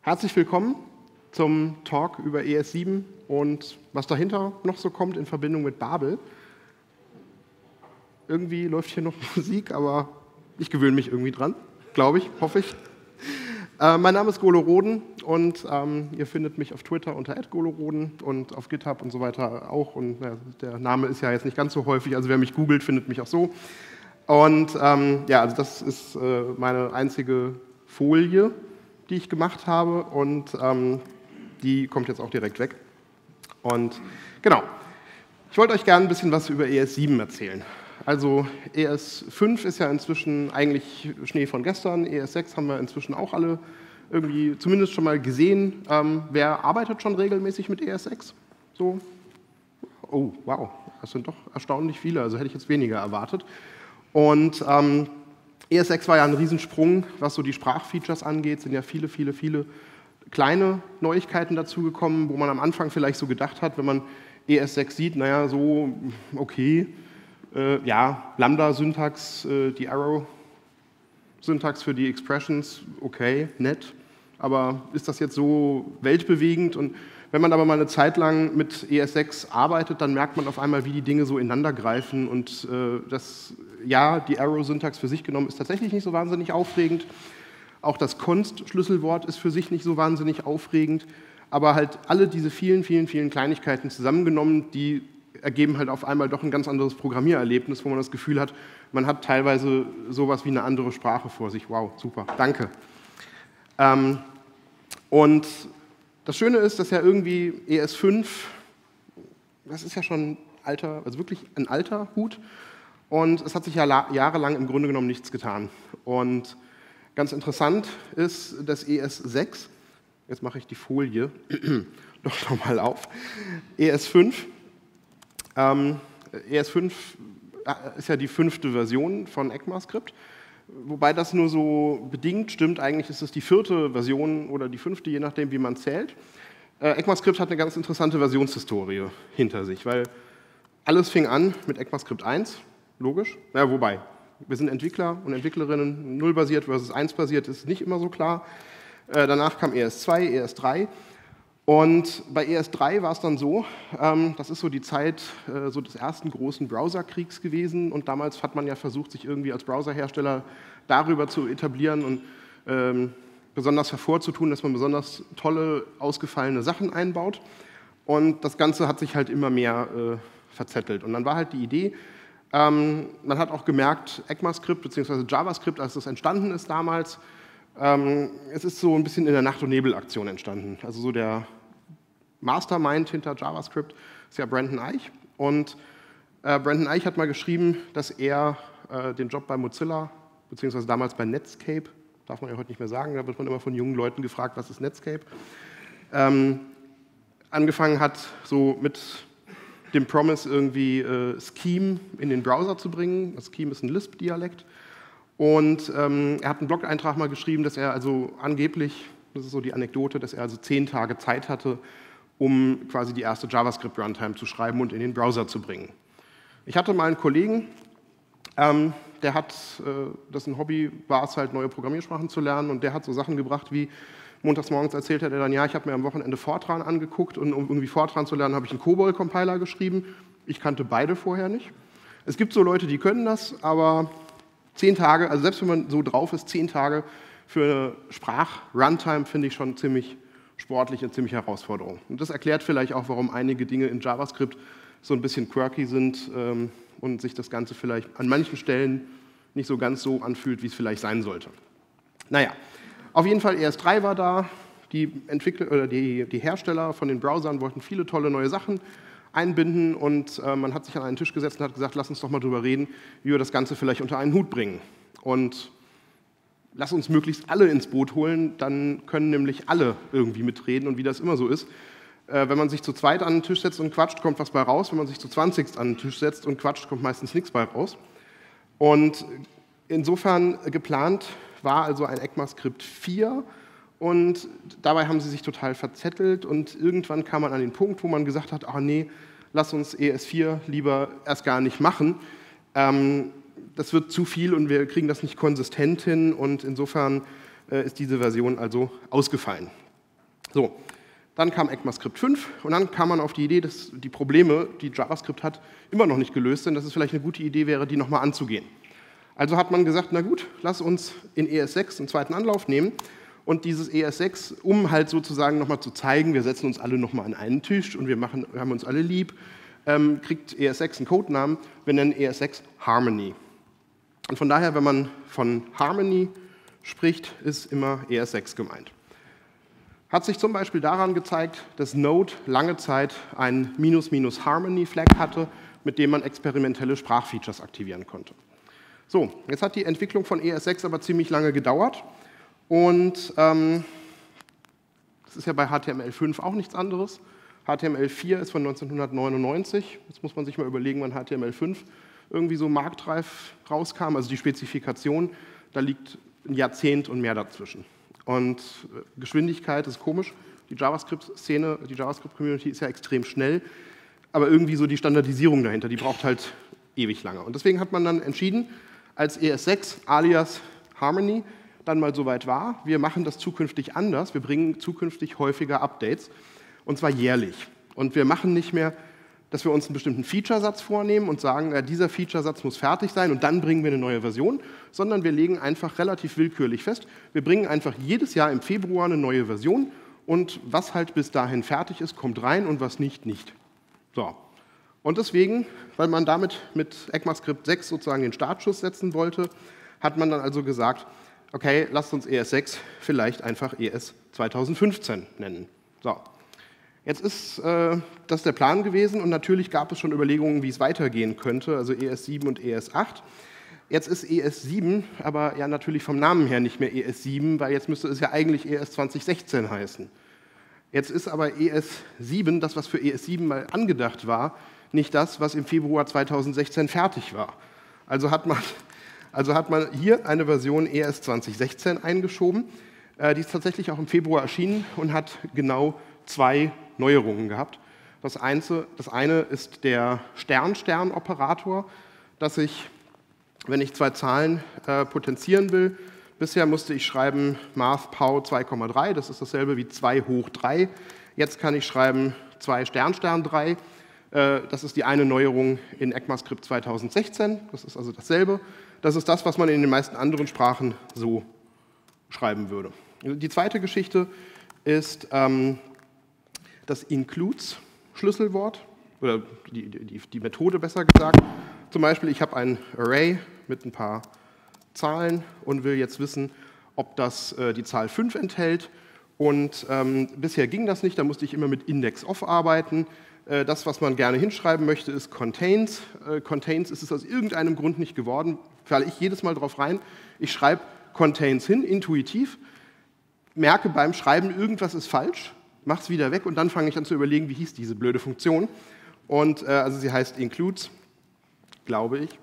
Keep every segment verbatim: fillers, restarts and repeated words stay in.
Herzlich willkommen zum Talk über E S sieben und was dahinter noch so kommt in Verbindung mit Babel. Irgendwie läuft hier noch Musik, aber ich gewöhne mich irgendwie dran, glaube ich, hoffe ich. Äh, mein Name ist Golo Roden und ähm, ihr findet mich auf Twitter unter at golo roden und auf GitHub und so weiter auch. Und äh, der Name ist ja jetzt nicht ganz so häufig, also wer mich googelt, findet mich auch so. Und ähm, ja, also das ist äh, meine einzige Folie, die ich gemacht habe, und ähm, die kommt jetzt auch direkt weg. Und genau, ich wollte euch gerne ein bisschen was über E S sieben erzählen. Also E S fünf ist ja inzwischen eigentlich Schnee von gestern, E S sechs haben wir inzwischen auch alle irgendwie zumindest schon mal gesehen. Ähm, wer arbeitet schon regelmäßig mit E S sechs? So? Oh, wow, das sind doch erstaunlich viele, also hätte ich jetzt weniger erwartet. Und ähm, E S sechs war ja ein Riesensprung, was so die Sprachfeatures angeht, sind ja viele, viele, viele kleine Neuigkeiten dazugekommen, wo man am Anfang vielleicht so gedacht hat, wenn man E S sechs sieht, naja, so, okay, äh, ja, Lambda-Syntax, äh, die Arrow-Syntax für die Expressions, okay, nett, aber ist das jetzt so weltbewegend? Und wenn man aber mal eine Zeit lang mit E S sechs arbeitet, dann merkt man auf einmal, wie die Dinge so ineinander greifen, und äh, das, ja, die Arrow-Syntax für sich genommen ist tatsächlich nicht so wahnsinnig aufregend. Auch das Const-Schlüsselwort ist für sich nicht so wahnsinnig aufregend, aber halt alle diese vielen, vielen, vielen Kleinigkeiten zusammengenommen, die ergeben halt auf einmal doch ein ganz anderes Programmiererlebnis, wo man das Gefühl hat, man hat teilweise sowas wie eine andere Sprache vor sich. Wow, super, danke. Ähm, und das Schöne ist, dass ja irgendwie E S fünf, das ist ja schon alter, also wirklich ein alter Hut, und es hat sich ja jahrelang im Grunde genommen nichts getan. Und ganz interessant ist, dass E S sechs, jetzt mache ich die Folie doch nochmal auf, E S fünf, ähm, E S fünf ist ja die fünfte Version von ECMAScript, wobei das nur so bedingt stimmt. Eigentlich ist es die vierte Version oder die fünfte, je nachdem, wie man zählt. Äh, ECMAScript hat eine ganz interessante Versionshistorie hinter sich, weil alles fing an mit ECMAScript eins, logisch. Ja, wobei, wir sind Entwickler und Entwicklerinnen, null-basiert versus eins-basiert ist nicht immer so klar. Äh, danach kam E S zwei, E S drei. Und bei E S drei war es dann so, ähm, das ist so die Zeit äh, so des ersten großen Browserkriegs gewesen, und damals hat man ja versucht, sich irgendwie als Browserhersteller darüber zu etablieren und ähm, besonders hervorzutun, dass man besonders tolle, ausgefallene Sachen einbaut, und das Ganze hat sich halt immer mehr äh, verzettelt. Und dann war halt die Idee, ähm, man hat auch gemerkt, ECMAScript bzw. JavaScript, als das entstanden ist damals, ähm, es ist so ein bisschen in der Nacht- und Nebel-Aktion entstanden. Also so der Mastermind hinter JavaScript ist ja Brendan Eich, und äh, Brendan Eich hat mal geschrieben, dass er äh, den Job bei Mozilla, beziehungsweise damals bei Netscape, darf man ja heute nicht mehr sagen, da wird man immer von jungen Leuten gefragt, was ist Netscape, ähm, angefangen hat, so mit dem Promise irgendwie äh, Scheme in den Browser zu bringen. Das Scheme ist ein Lisp-Dialekt, und ähm, er hat einen Blog-Eintrag mal geschrieben, dass er also angeblich, das ist so die Anekdote, dass er also zehn Tage Zeit hatte, um quasi die erste JavaScript-Runtime zu schreiben und in den Browser zu bringen. Ich hatte mal einen Kollegen, ähm, der hat, äh, dessen Hobby war es halt, neue Programmiersprachen zu lernen, und der hat so Sachen gebracht wie, montags morgens erzählt hat er dann, ja, ich habe mir am Wochenende Fortran angeguckt, und um irgendwie Fortran zu lernen, habe ich einen COBOL-Compiler geschrieben. Ich kannte beide vorher nicht. Es gibt so Leute, die können das, aber zehn Tage, also selbst wenn man so drauf ist, zehn Tage für eine Sprach-Runtime finde ich schon ziemlich sportlich und ziemlich Herausforderung. Und das erklärt vielleicht auch, warum einige Dinge in JavaScript so ein bisschen quirky sind ähm, und sich das Ganze vielleicht an manchen Stellen nicht so ganz so anfühlt, wie es vielleicht sein sollte. Naja, auf jeden Fall E S drei war da, die, Entwickler, oder die, die Hersteller von den Browsern wollten viele tolle neue Sachen einbinden, und äh, man hat sich an einen Tisch gesetzt und hat gesagt, lass uns doch mal drüber reden, wie wir das Ganze vielleicht unter einen Hut bringen. Und lass uns möglichst alle ins Boot holen, dann können nämlich alle irgendwie mitreden, und wie das immer so ist, äh, wenn man sich zu zweit an den Tisch setzt und quatscht, kommt was bei raus, wenn man sich zu zwanzig an den Tisch setzt und quatscht, kommt meistens nichts bei raus. Und insofern geplant war also ein ECMAScript vier, und dabei haben sie sich total verzettelt, und irgendwann kam man an den Punkt, wo man gesagt hat, ach nee, lass uns E S vier lieber erst gar nicht machen. Ähm, das wird zu viel und wir kriegen das nicht konsistent hin, und insofern äh, ist diese Version also ausgefallen. So, dann kam ECMAScript fünf und dann kam man auf die Idee, dass die Probleme, die JavaScript hat, immer noch nicht gelöst sind, dass es vielleicht eine gute Idee wäre, die nochmal anzugehen. Also hat man gesagt, na gut, lass uns in E S sechs einen zweiten Anlauf nehmen und dieses E S sechs, um halt sozusagen nochmal zu zeigen, wir setzen uns alle nochmal an einen Tisch und wir, machen, wir haben uns alle lieb, ähm, kriegt E S sechs einen Codenamen, wir nennen E S sechs Harmony. Und von daher, wenn man von Harmony spricht, ist immer E S sechs gemeint. Hat sich zum Beispiel daran gezeigt, dass Node lange Zeit ein Minus-Minus-Harmony-Flag hatte, mit dem man experimentelle Sprachfeatures aktivieren konnte. So, jetzt hat die Entwicklung von E S sechs aber ziemlich lange gedauert und ähm, das ist ja bei H T M L fünf auch nichts anderes. H T M L vier ist von neunzehnhundertneunundneunzig, jetzt muss man sich mal überlegen, wann H T M L fünf irgendwie so marktreif rauskam, also die Spezifikation, da liegt ein Jahrzehnt und mehr dazwischen. Und Geschwindigkeit ist komisch, die JavaScript-Szene, die JavaScript-Community ist ja extrem schnell, aber irgendwie so die Standardisierung dahinter, die braucht halt ewig lange. Und deswegen hat man dann entschieden, als E S sechs alias Harmony dann mal soweit war, wir machen das zukünftig anders, wir bringen zukünftig häufiger Updates, und zwar jährlich. Und wir machen nicht mehr, dass wir uns einen bestimmten Featuresatz vornehmen und sagen, ja, dieser Featuresatz muss fertig sein und dann bringen wir eine neue Version, sondern wir legen einfach relativ willkürlich fest, wir bringen einfach jedes Jahr im Februar eine neue Version und was halt bis dahin fertig ist, kommt rein und was nicht, nicht. So. Und deswegen, weil man damit mit ECMAScript sechs sozusagen den Startschuss setzen wollte, hat man dann also gesagt, okay, lasst uns E S sechs vielleicht einfach E S zweitausendfünfzehn nennen. So. Jetzt ist äh, das der Plan gewesen und natürlich gab es schon Überlegungen, wie es weitergehen könnte, also E S sieben und E S acht. Jetzt ist E S sieben aber ja natürlich vom Namen her nicht mehr E S sieben, weil jetzt müsste es ja eigentlich E S zweitausendsechzehn heißen. Jetzt ist aber E S sieben, das was für E S sieben mal angedacht war, nicht das, was im Februar zweitausendsechzehn fertig war. Also hat man, also hat man hier eine Version E S zweitausendsechzehn eingeschoben, äh, die ist tatsächlich auch im Februar erschienen und hat genau zwei Neuerungen gehabt. Das eine, das eine ist der Stern-Stern-Operator, dass ich, wenn ich zwei Zahlen äh, potenzieren will, bisher musste ich schreiben mathpow zwei Komma drei, das ist dasselbe wie zwei hoch drei. Jetzt kann ich schreiben zwei Stern-Stern drei, äh, das ist die eine Neuerung in ECMAScript zweitausendsechzehn, das ist also dasselbe. Das ist das, was man in den meisten anderen Sprachen so schreiben würde. Die zweite Geschichte ist ähm, das Includes-Schlüsselwort, oder die, die, die Methode besser gesagt. Zum Beispiel, ich habe ein Array mit ein paar Zahlen und will jetzt wissen, ob das äh, die Zahl fünf enthält. Und ähm, bisher ging das nicht, da musste ich immer mit Index-Off arbeiten. Äh, das, was man gerne hinschreiben möchte, ist Contains. Äh, Contains ist es aus irgendeinem Grund nicht geworden, falle ich jedes Mal drauf rein. Ich schreibe Contains hin, intuitiv, merke beim Schreiben, irgendwas ist falsch, mache es wieder weg und dann fange ich an zu überlegen, wie hieß diese blöde Funktion. Und äh, also sie heißt includes, glaube ich.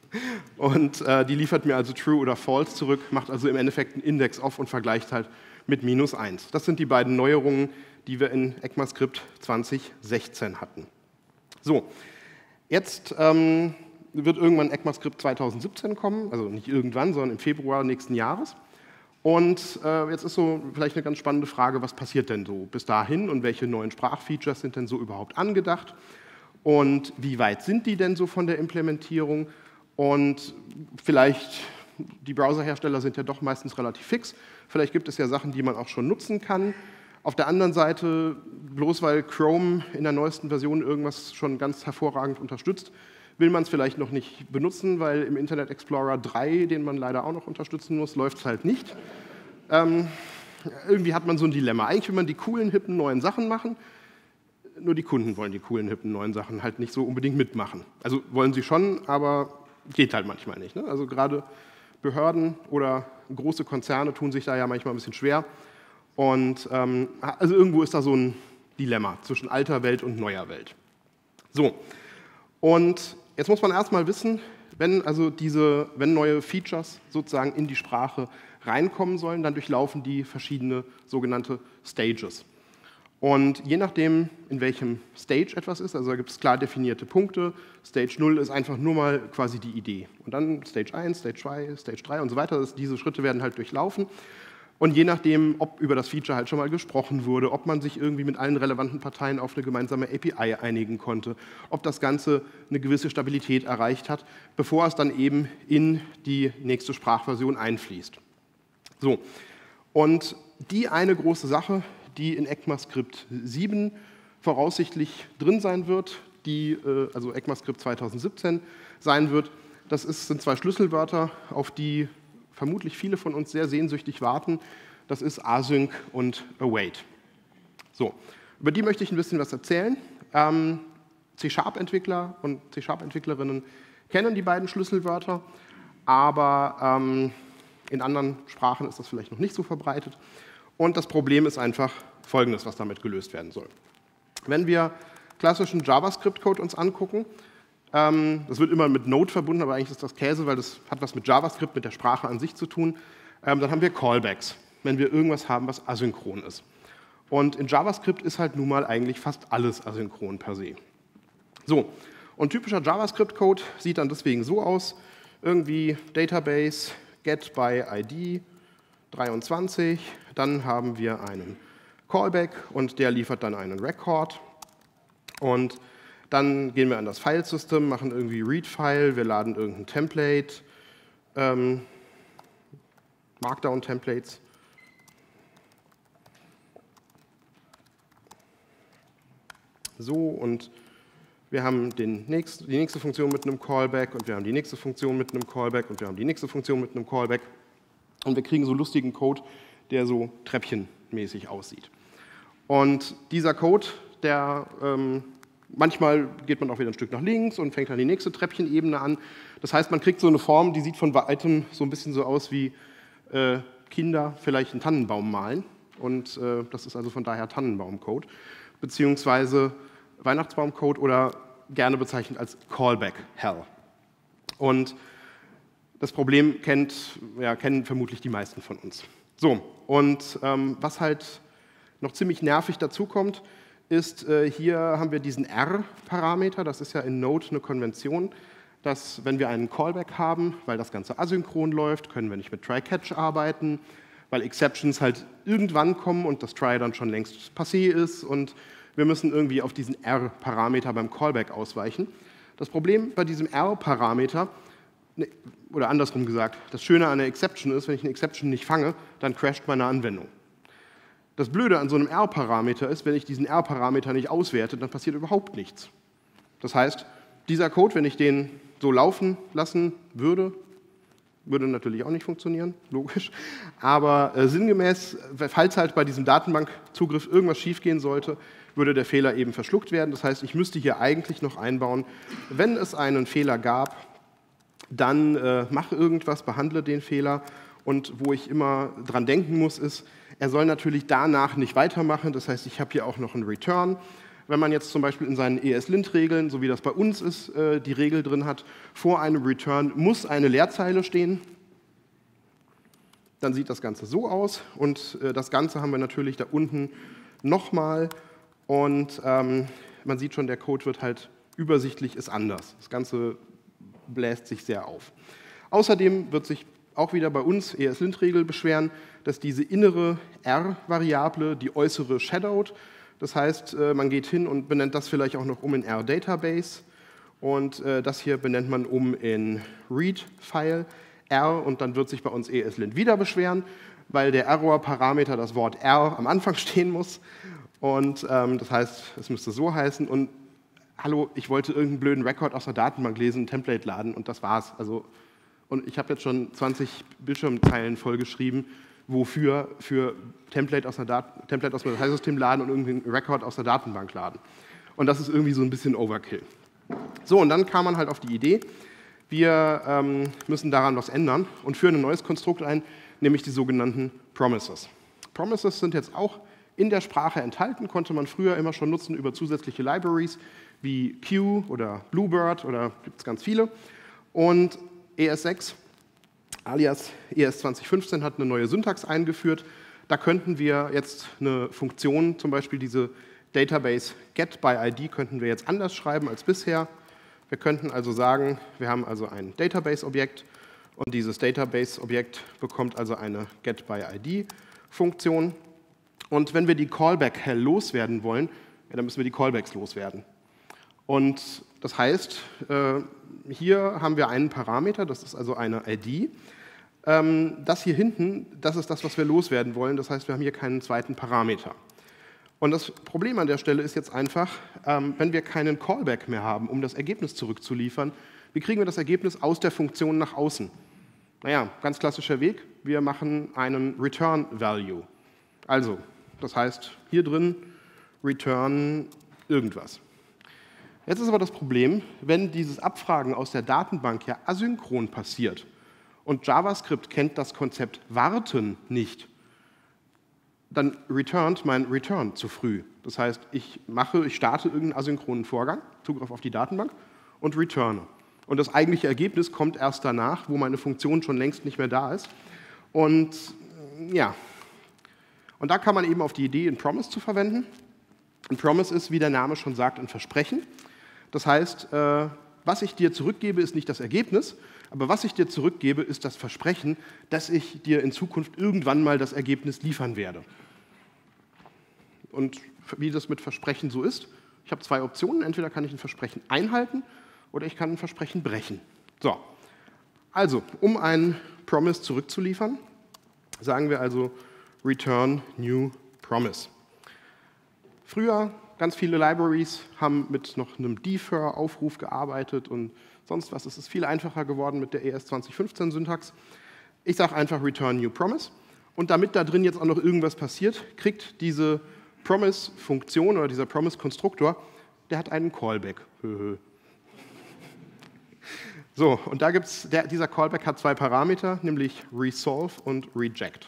Und äh, die liefert mir also true oder false zurück, macht also im Endeffekt einen Index off und vergleicht halt mit minus eins. Das sind die beiden Neuerungen, die wir in ECMAScript zweitausendsechzehn hatten. So, jetzt ähm, wird irgendwann ECMAScript zweitausendsiebzehn kommen, also nicht irgendwann, sondern im Februar nächsten Jahres. Und äh, jetzt ist so vielleicht eine ganz spannende Frage, was passiert denn so bis dahin und welche neuen Sprachfeatures sind denn so überhaupt angedacht und wie weit sind die denn so von der Implementierung und vielleicht, die Browserhersteller sind ja doch meistens relativ fix, vielleicht gibt es ja Sachen, die man auch schon nutzen kann. Auf der anderen Seite, bloß weil Chrome in der neuesten Version irgendwas schon ganz hervorragend unterstützt, will man es vielleicht noch nicht benutzen, weil im Internet Explorer drei, den man leider auch noch unterstützen muss, läuft es halt nicht. Ähm, irgendwie hat man so ein Dilemma. Eigentlich will man die coolen, hippen, neuen Sachen machen, nur die Kunden wollen die coolen, hippen, neuen Sachen halt nicht so unbedingt mitmachen. Also wollen sie schon, aber geht halt manchmal nicht. Ne? Also gerade Behörden oder große Konzerne tun sich da ja manchmal ein bisschen schwer. Und ähm, also irgendwo ist da so ein Dilemma zwischen alter Welt und neuer Welt. So, und jetzt muss man erstmal wissen, wenn also diese, wenn neue Features sozusagen in die Sprache reinkommen sollen, dann durchlaufen die verschiedene sogenannte Stages. Und je nachdem, in welchem Stage etwas ist, also da gibt es klar definierte Punkte, Stage null ist einfach nur mal quasi die Idee. Und dann Stage eins, Stage zwei, Stage drei und so weiter, das, diese Schritte werden halt durchlaufen. Und je nachdem, ob über das Feature halt schon mal gesprochen wurde, ob man sich irgendwie mit allen relevanten Parteien auf eine gemeinsame A P I einigen konnte, ob das Ganze eine gewisse Stabilität erreicht hat, bevor es dann eben in die nächste Sprachversion einfließt. So, und die eine große Sache, die in ECMAScript sieben voraussichtlich drin sein wird, die also ECMAScript zweitausendsiebzehn sein wird, das ist, sind zwei Schlüsselwörter, auf die vermutlich viele von uns sehr sehnsüchtig warten. Das ist Async und Await. So, über die möchte ich ein bisschen was erzählen. Ähm, C-Sharp-Entwickler und C-Sharp-Entwicklerinnen kennen die beiden Schlüsselwörter, aber ähm, in anderen Sprachen ist das vielleicht noch nicht so verbreitet. Und das Problem ist einfach Folgendes, was damit gelöst werden soll. Wenn wir klassischen JavaScript-Code uns angucken, ähm, das wird immer mit Node verbunden, aber eigentlich ist das Käse, weil das hat was mit JavaScript, mit der Sprache an sich zu tun. Ähm, dann haben wir Callbacks, wenn wir irgendwas haben, was asynchron ist. Und in JavaScript ist halt nun mal eigentlich fast alles asynchron per se. So, und typischer JavaScript-Code sieht dann deswegen so aus, irgendwie Database, get by I D dreiundzwanzig, dann haben wir einen Callback und der liefert dann einen Record. Und dann gehen wir an das File-System, machen irgendwie Read-File, wir laden irgendein Template, ähm, Markdown-Templates. So, und wir haben den nächst, die nächste Funktion mit einem Callback und wir haben die nächste Funktion mit einem Callback und wir haben die nächste Funktion mit einem Callback. Und wir kriegen so lustigen Code, der so treppchenmäßig aussieht. Und dieser Code, der ähm, manchmal geht man auch wieder ein Stück nach links und fängt dann die nächste Treppchenebene an. Das heißt, man kriegt so eine Form, die sieht von weitem so ein bisschen so aus wie äh, Kinder vielleicht einen Tannenbaum malen. Und äh, das ist also von daher Tannenbaumcode, beziehungsweise Weihnachtsbaumcode oder gerne bezeichnet als Callback-Hell. Und das Problem kennt, ja, kennen vermutlich die meisten von uns. So, und ähm, was halt noch ziemlich nervig dazu kommt, ist, äh, hier haben wir diesen R-Parameter, das ist ja in Node eine Konvention, dass wenn wir einen Callback haben, weil das Ganze asynchron läuft, können wir nicht mit Try-Catch arbeiten, weil Exceptions halt irgendwann kommen und das Try dann schon längst passé ist und wir müssen irgendwie auf diesen R-Parameter beim Callback ausweichen. Das Problem bei diesem R-Parameter, oder andersrum gesagt, das Schöne an der Exception ist, wenn ich eine Exception nicht fange, dann crasht meine Anwendung. Das Blöde an so einem R-Parameter ist, wenn ich diesen R-Parameter nicht auswerte, dann passiert überhaupt nichts. Das heißt, dieser Code, wenn ich den so laufen lassen würde, würde natürlich auch nicht funktionieren, logisch, aber äh, sinngemäß, falls halt bei diesem Datenbankzugriff irgendwas schiefgehen sollte, würde der Fehler eben verschluckt werden. Das heißt, ich müsste hier eigentlich noch einbauen, wenn es einen Fehler gab, dann äh, mache irgendwas, behandle den Fehler und wo ich immer dran denken muss, ist, er soll natürlich danach nicht weitermachen. Das heißt, ich habe hier auch noch einen Return. Wenn man jetzt zum Beispiel in seinen E S Lint-Regeln, so wie das bei uns ist, äh, die Regel drin hat, vor einem Return muss eine Leerzeile stehen, dann sieht das Ganze so aus und äh, das Ganze haben wir natürlich da unten nochmal und ähm, man sieht schon, der Code wird halt übersichtlich, ist anders. Das Ganze bläst sich sehr auf. Außerdem wird sich auch wieder bei uns E S Lint-Regel beschweren, dass diese innere R-Variable die äußere shadowed. Das heißt, man geht hin und benennt das vielleicht auch noch um in R-Database und das hier benennt man um in Read-File R und dann wird sich bei uns E S Lint wieder beschweren, weil der Error-Parameter das Wort R am Anfang stehen muss und ähm, das heißt, es müsste so heißen und hallo, ich wollte irgendeinen blöden Record aus der Datenbank lesen, ein Template laden und das war's. Also, und ich habe jetzt schon zwanzig Bildschirmzeilen vollgeschrieben, wofür für Template aus, einer Template aus dem Dateisystem laden und irgendeinen Record aus der Datenbank laden. Und das ist irgendwie so ein bisschen Overkill. So, und dann kam man halt auf die Idee, wir ähm, müssen daran was ändern und führen ein neues Konstrukt ein, nämlich die sogenannten Promises. Promises sind jetzt auch in der Sprache enthalten, konnte man früher immer schon nutzen über zusätzliche Libraries wie Q oder Bluebird oder gibt es ganz viele. Und E S sechs alias E S zwanzig fünfzehn hat eine neue Syntax eingeführt. Da könnten wir jetzt eine Funktion, zum Beispiel diese Database get by I D, könnten wir jetzt anders schreiben als bisher. Wir könnten also sagen, wir haben also ein Database-Objekt Und dieses Database-Objekt bekommt also eine getById-Funktion. Und wenn wir die Callback-Hell loswerden wollen, ja, dann müssen wir die Callbacks loswerden. Und das heißt, äh, hier haben wir einen Parameter, das ist also eine I D. Ähm, das hier hinten, das ist das, was wir loswerden wollen. Das heißt, wir haben hier keinen zweiten Parameter. Und das Problem an der Stelle ist jetzt einfach, ähm, wenn wir keinen Callback mehr haben, um das Ergebnis zurückzuliefern, wie kriegen wir das Ergebnis aus der Funktion nach außen? Naja, ganz klassischer Weg, wir machen einen Return Value. Also, das heißt, hier drin return irgendwas. Jetzt ist aber das Problem, wenn dieses Abfragen aus der Datenbank ja asynchron passiert und JavaScript kennt das Konzept warten nicht, dann returnt mein Return zu früh. Das heißt, ich mache, ich starte irgendeinen asynchronen Vorgang, Zugriff auf die Datenbank und returne. Und das eigentliche Ergebnis kommt erst danach, wo meine Funktion schon längst nicht mehr da ist. Und ja, und da kann man eben auf die Idee, ein Promise zu verwenden. Ein Promise ist, wie der Name schon sagt, ein Versprechen. Das heißt, äh, was ich dir zurückgebe, ist nicht das Ergebnis, aber was ich dir zurückgebe, ist das Versprechen, dass ich dir in Zukunft irgendwann mal das Ergebnis liefern werde. Und wie das mit Versprechen so ist, ich habe zwei Optionen. Entweder kann ich ein Versprechen einhalten oder ich kann ein Versprechen brechen. So, also, um ein Promise zurückzuliefern, sagen wir also return new promise. Früher, ganz viele Libraries haben mit noch einem Defer-Aufruf gearbeitet und sonst was. Es ist viel einfacher geworden mit der E S zwanzig fünfzehn Syntax. Ich sage einfach return new promise. Und damit da drin jetzt auch noch irgendwas passiert, kriegt diese Promise-Funktion oder dieser Promise-Konstruktor, der hat einen Callback. So, und da gibt's, der, dieser Callback hat zwei Parameter, nämlich resolve und reject.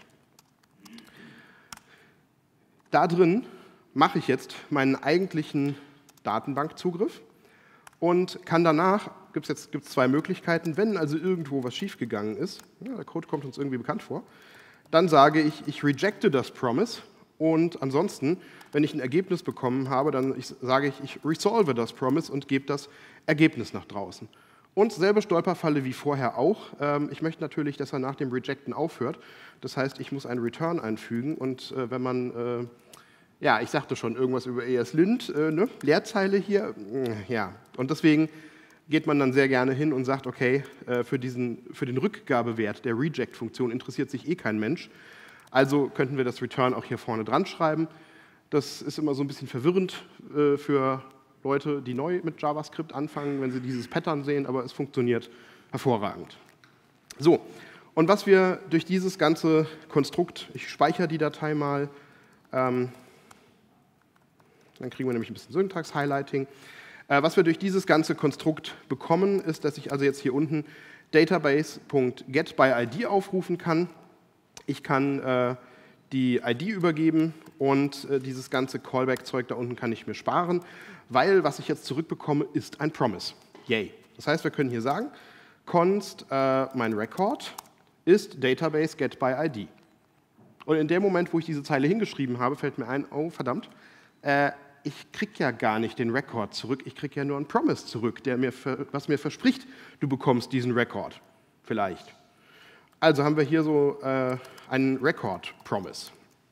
Da drin mache ich jetzt meinen eigentlichen Datenbankzugriff und kann danach, gibt es jetzt gibt's zwei Möglichkeiten, wenn also irgendwo was schiefgegangen ist, ja, der Code kommt uns irgendwie bekannt vor, dann sage ich, ich rejecte das Promise und ansonsten, wenn ich ein Ergebnis bekommen habe, dann ich, sage ich, ich resolve das Promise und gebe das Ergebnis nach draußen. Und selbe Stolperfalle wie vorher auch. Ich möchte natürlich, dass er nach dem Rejecten aufhört. Das heißt, ich muss einen Return einfügen und wenn man, ja, ich sagte schon irgendwas über ESLint, ne? Leerzeile hier, ja. Und deswegen geht man dann sehr gerne hin und sagt, okay, für, diesen, für den Rückgabewert der Reject-Funktion interessiert sich eh kein Mensch. Also könnten wir das Return auch hier vorne dran schreiben. Das ist immer so ein bisschen verwirrend für Leute, die neu mit JavaScript anfangen, wenn sie dieses Pattern sehen, aber es funktioniert hervorragend. So, und was wir durch dieses ganze Konstrukt, ich speichere die Datei mal, ähm, dann kriegen wir nämlich ein bisschen Syntax-Highlighting. Äh, was wir durch dieses ganze Konstrukt bekommen, ist, dass ich also jetzt hier unten database.getById aufrufen kann. Ich kann äh, die I D übergeben und äh, dieses ganze Callback-Zeug da unten kann ich mir sparen, weil was ich jetzt zurückbekomme, ist ein Promise. Yay. Das heißt, wir können hier sagen, const äh, mein Record ist database getById. Und in dem Moment, wo ich diese Zeile hingeschrieben habe, fällt mir ein, oh verdammt, äh, ich kriege ja gar nicht den Record zurück, ich kriege ja nur ein Promise zurück, der mir, was mir verspricht, du bekommst diesen Record. Vielleicht. Also haben wir hier so äh, einen Record-Promise.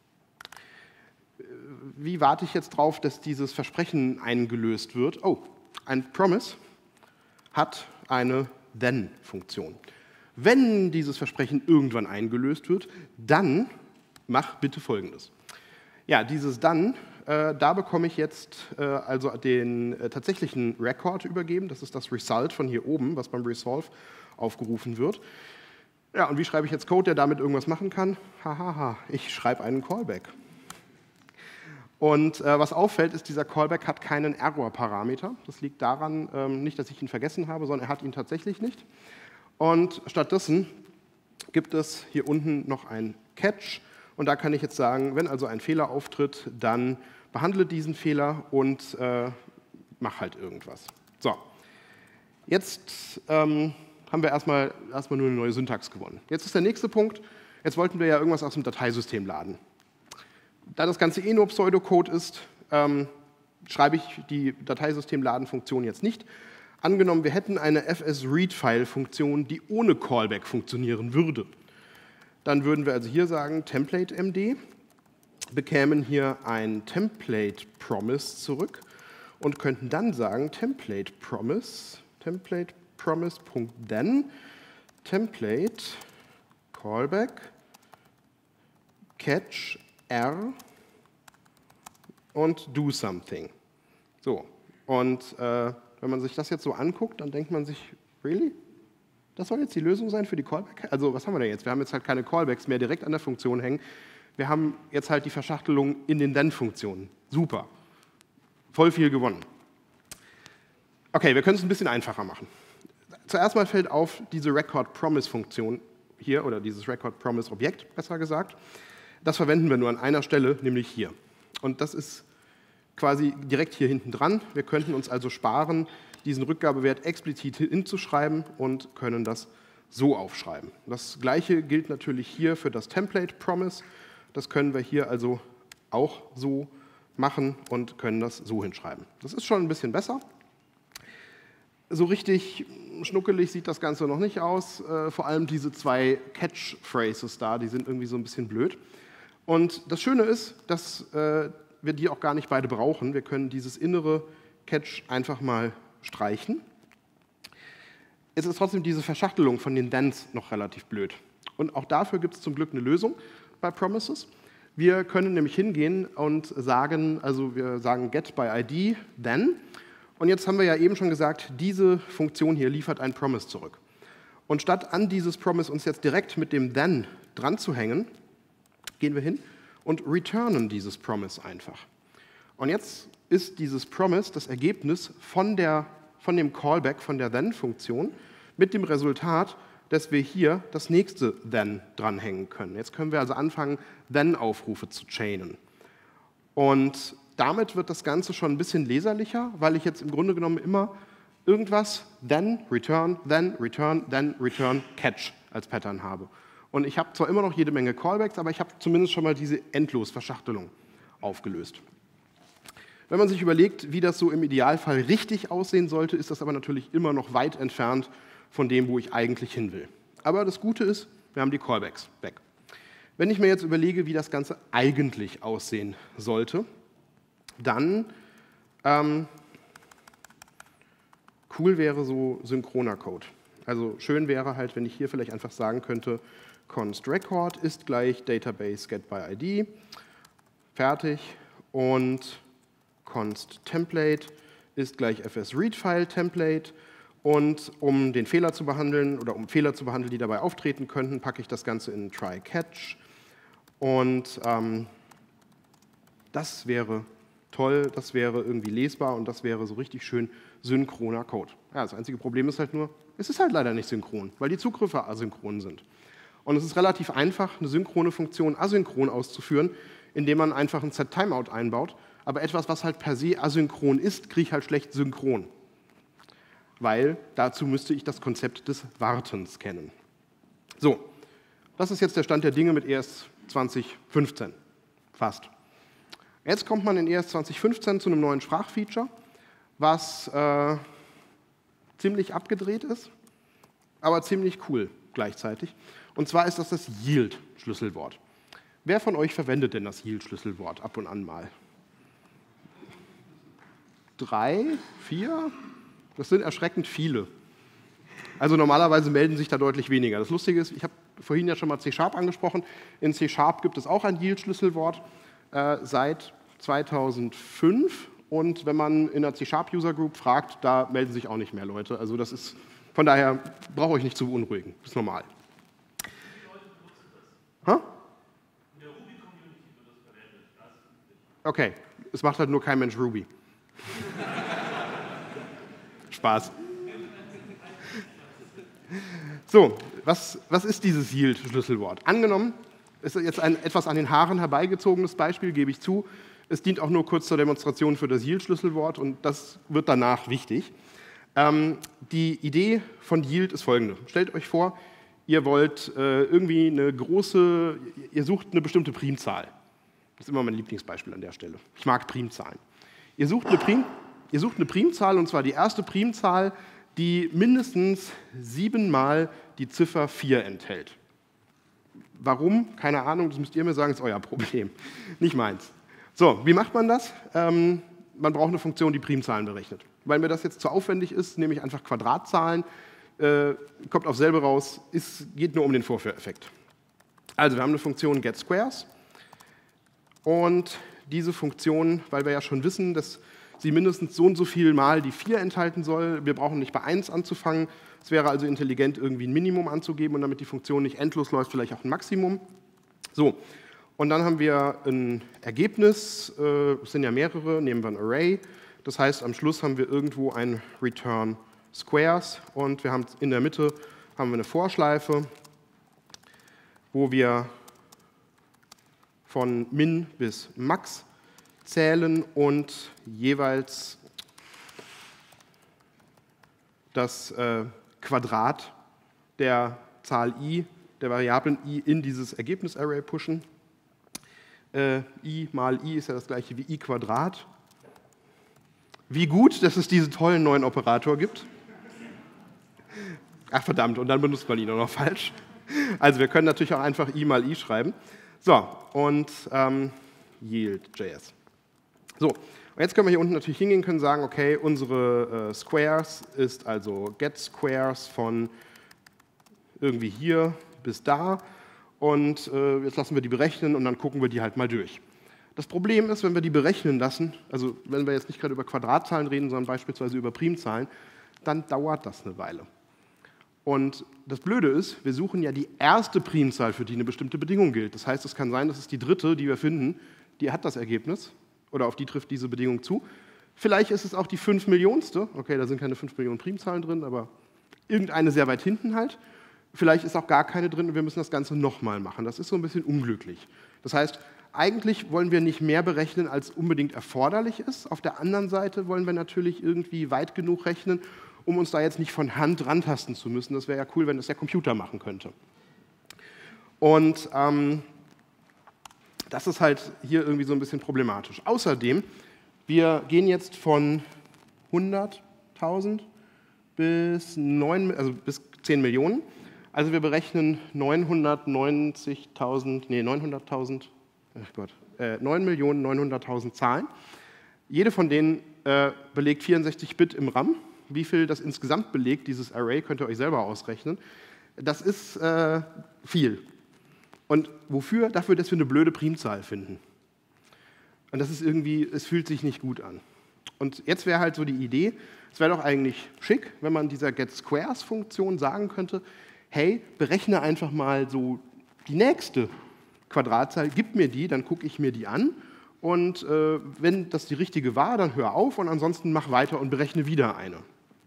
Wie warte ich jetzt drauf, dass dieses Versprechen eingelöst wird? Oh, ein Promise hat eine Then-Funktion. Wenn dieses Versprechen irgendwann eingelöst wird, dann mach bitte Folgendes. Ja, dieses dann, äh, da bekomme ich jetzt äh, also den äh, tatsächlichen Record übergeben. Das ist das Result von hier oben, was beim Resolve aufgerufen wird. Ja, und wie schreibe ich jetzt Code, der damit irgendwas machen kann? Hahaha, ich schreibe einen Callback. Und äh, was auffällt, ist, dieser Callback hat keinen Error-Parameter. Das liegt daran, ähm, nicht, dass ich ihn vergessen habe, sondern er hat ihn tatsächlich nicht. Und stattdessen gibt es hier unten noch ein Catch. Und da kann ich jetzt sagen, wenn also ein Fehler auftritt, dann behandle diesen Fehler und äh, mach halt irgendwas. So, jetzt ähm, haben wir erstmal, erstmal nur eine neue Syntax gewonnen. Jetzt ist der nächste Punkt, jetzt wollten wir ja irgendwas aus dem Dateisystem laden. Da das Ganze eh nur Pseudocode ist, ähm, schreibe ich die Dateisystemladen-Funktion jetzt nicht. Angenommen, wir hätten eine fsReadFile-Funktion, die ohne Callback funktionieren würde. Dann würden wir also hier sagen, TemplateMD, bekämen hier ein TemplatePromise zurück und könnten dann sagen, TemplatePromise, TemplatePromise.then, Template, Callback, Catch, R und Do Something. So, und äh, wenn man sich das jetzt so anguckt, dann denkt man sich, really? Das soll jetzt die Lösung sein für die Callback? Also was haben wir denn jetzt? Wir haben jetzt halt keine Callbacks mehr direkt an der Funktion hängen. Wir haben jetzt halt die Verschachtelung in den Then-Funktionen. Super. Voll viel gewonnen. Okay, wir können es ein bisschen einfacher machen. Zuerst mal fällt auf diese Record-Promise-Funktion hier, oder dieses Record-Promise-Objekt, besser gesagt. Das verwenden wir nur an einer Stelle, nämlich hier. Und das ist quasi direkt hier hinten dran. Wir könnten uns also sparen, diesen Rückgabewert explizit hinzuschreiben und können das so aufschreiben. Das Gleiche gilt natürlich hier für das Template-Promise. Das können wir hier also auch so machen und können das so hinschreiben. Das ist schon ein bisschen besser. So richtig schnuckelig sieht das Ganze noch nicht aus. Äh, vor allem diese zwei Catch-Phrases da, die sind irgendwie so ein bisschen blöd. Und das Schöne ist, dass äh, wir die auch gar nicht beide brauchen. Wir können dieses innere Catch einfach mal streichen. Es ist trotzdem diese Verschachtelung von den Thens noch relativ blöd. Und auch dafür gibt es zum Glück eine Lösung bei Promises. Wir können nämlich hingehen und sagen, also wir sagen get by I D, then. Und jetzt haben wir ja eben schon gesagt, diese Funktion hier liefert ein Promise zurück. Und statt an dieses Promise uns jetzt direkt mit dem then dran zu hängen, gehen wir hin und returnen dieses Promise einfach. Und jetzt ist dieses Promise das Ergebnis von, der, von dem Callback von der then-Funktion mit dem Resultat, dass wir hier das nächste then dranhängen können. Jetzt können wir also anfangen, then-Aufrufe zu chainen. Und damit wird das Ganze schon ein bisschen leserlicher, weil ich jetzt im Grunde genommen immer irgendwas then, return, then, return, then, return, catch als Pattern habe. Und ich habe zwar immer noch jede Menge Callbacks, aber ich habe zumindest schon mal diese Endlosverschachtelung aufgelöst. Wenn man sich überlegt, wie das so im Idealfall richtig aussehen sollte, ist das aber natürlich immer noch weit entfernt von dem, wo ich eigentlich hin will. Aber das Gute ist, wir haben die Callbacks weg. Wenn ich mir jetzt überlege, wie das Ganze eigentlich aussehen sollte, dann ähm, cool wäre so synchroner Code. Also schön wäre halt, wenn ich hier vielleicht einfach sagen könnte, const record ist gleich database get by I D, fertig, und const template ist gleich fsReadFile template, und um den Fehler zu behandeln oder um Fehler zu behandeln, die dabei auftreten könnten, packe ich das Ganze in try catch, und ähm, das wäre toll, das wäre irgendwie lesbar und das wäre so richtig schön synchroner Code. Ja, das einzige Problem ist halt nur, es ist halt leider nicht synchron, weil die Zugriffe asynchron sind. Und es ist relativ einfach, eine synchrone Funktion asynchron auszuführen, indem man einfach ein set-Timeout einbaut. Aber etwas, was halt per se asynchron ist, kriege ich halt schlecht synchron. Weil dazu müsste ich das Konzept des Wartens kennen. So, das ist jetzt der Stand der Dinge mit E S zwanzig fünfzehn. Fast. Jetzt kommt man in E S zwanzig fünfzehn zu einem neuen Sprachfeature, was äh, ziemlich abgedreht ist, aber ziemlich cool gleichzeitig. Und zwar ist das das Yield-Schlüsselwort. Wer von euch verwendet denn das Yield-Schlüsselwort ab und an mal? Drei? Vier? Das sind erschreckend viele. Also normalerweise melden sich da deutlich weniger. Das Lustige ist, ich habe vorhin ja schon mal C Sharp angesprochen. In C Sharp gibt es auch ein Yield-Schlüsselwort äh, seit zweitausendfünf. Und wenn man in der C Sharp User Group fragt, da melden sich auch nicht mehr Leute. Also das ist, von daher braucht euch nicht zu beunruhigen. Das ist normal. Huh? In der Ruby-Community wird das verwendet. Das ist okay, es macht halt nur kein Mensch Ruby. Spaß. So, was, was ist dieses Yield-Schlüsselwort? Angenommen, ist jetzt ein etwas an den Haaren herbeigezogenes Beispiel, gebe ich zu. Es dient auch nur kurz zur Demonstration für das Yield-Schlüsselwort und das wird danach wichtig. Ähm, die Idee von Yield ist folgende. Stellt euch vor, ihr wollt äh, irgendwie eine große, ihr sucht eine bestimmte Primzahl. Das ist immer mein Lieblingsbeispiel an der Stelle. Ich mag Primzahlen. Ihr sucht eine, Prim, ihr sucht eine Primzahl, und zwar die erste Primzahl, die mindestens siebenmal die Ziffer vier enthält. Warum? Keine Ahnung, das müsst ihr mir sagen, ist euer Problem, nicht meins. So, wie macht man das? Ähm, man braucht eine Funktion, die Primzahlen berechnet. Weil mir das jetzt zu aufwendig ist, nehme ich einfach Quadratzahlen, äh, kommt auf selbe raus, es geht nur um den Vorführeffekt. Also wir haben eine Funktion getSquares und diese Funktion, weil wir ja schon wissen, dass sie mindestens so und so viel mal die vier enthalten soll, wir brauchen nicht bei eins anzufangen, es wäre also intelligent, irgendwie ein Minimum anzugeben und damit die Funktion nicht endlos läuft, vielleicht auch ein Maximum. So, und dann haben wir ein Ergebnis, äh, es sind ja mehrere, nehmen wir ein Array, das heißt am Schluss haben wir irgendwo ein Return Squares und wir haben in der Mitte haben wir eine Vorschleife, wo wir von Min bis Max zählen und jeweils das äh, Quadrat der Zahl i, der Variablen i in dieses Ergebnisarray pushen. Äh, i mal i ist ja das gleiche wie i Quadrat. Wie gut, dass es diesen tollen neuen Operator gibt. Ach verdammt, und dann benutzt man ihn auch noch falsch. Also wir können natürlich auch einfach i mal i schreiben. So, und ähm, yield.js. So, und jetzt können wir hier unten natürlich hingehen und können sagen, okay, unsere äh, Squares ist also getSquares von irgendwie hier bis da und äh, jetzt lassen wir die berechnen und dann gucken wir die halt mal durch. Das Problem ist, wenn wir die berechnen lassen, also wenn wir jetzt nicht gerade über Quadratzahlen reden, sondern beispielsweise über Primzahlen, dann dauert das eine Weile. Und das Blöde ist, wir suchen ja die erste Primzahl, für die eine bestimmte Bedingung gilt. Das heißt, es kann sein, dass es die dritte, die wir finden, die hat das Ergebnis oder auf die trifft diese Bedingung zu. Vielleicht ist es auch die fünf Millionste, okay, da sind keine fünf Millionen Primzahlen drin, aber irgendeine sehr weit hinten halt. Vielleicht ist auch gar keine drin und wir müssen das Ganze nochmal machen. Das ist so ein bisschen unglücklich. Das heißt, eigentlich wollen wir nicht mehr berechnen, als unbedingt erforderlich ist. Auf der anderen Seite wollen wir natürlich irgendwie weit genug rechnen, um uns da jetzt nicht von Hand rantasten zu müssen. Das wäre ja cool, wenn das der Computer machen könnte. Und ähm, das ist halt hier irgendwie so ein bisschen problematisch. Außerdem, wir gehen jetzt von hunderttausend bis, neun, also bis zehn Millionen. Also wir berechnen neunhundertneunzigtausend, nee, neunhunderttausend, ach Gott, äh, neun Millionen neunhunderttausend Zahlen. Jede von denen äh, belegt vierundsechzig Bit im RAM. Wie viel das insgesamt belegt, dieses Array, könnt ihr euch selber ausrechnen. Das ist äh, viel. Und wofür? Dafür, dass wir eine blöde Primzahl finden. Und das ist irgendwie, es fühlt sich nicht gut an. Und jetzt wäre halt so die Idee, es wäre doch eigentlich schick, wenn man dieser getSquares-Funktion sagen könnte, hey, berechne einfach mal so die nächste Quadratzahl, gib mir die, dann gucke ich mir die an und äh, wenn das die richtige war, dann hör auf und ansonsten mach weiter und berechne wieder eine.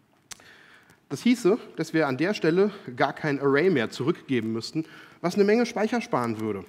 Das hieße, dass wir an der Stelle gar kein Array mehr zurückgeben müssten, was eine Menge Speicher sparen würde.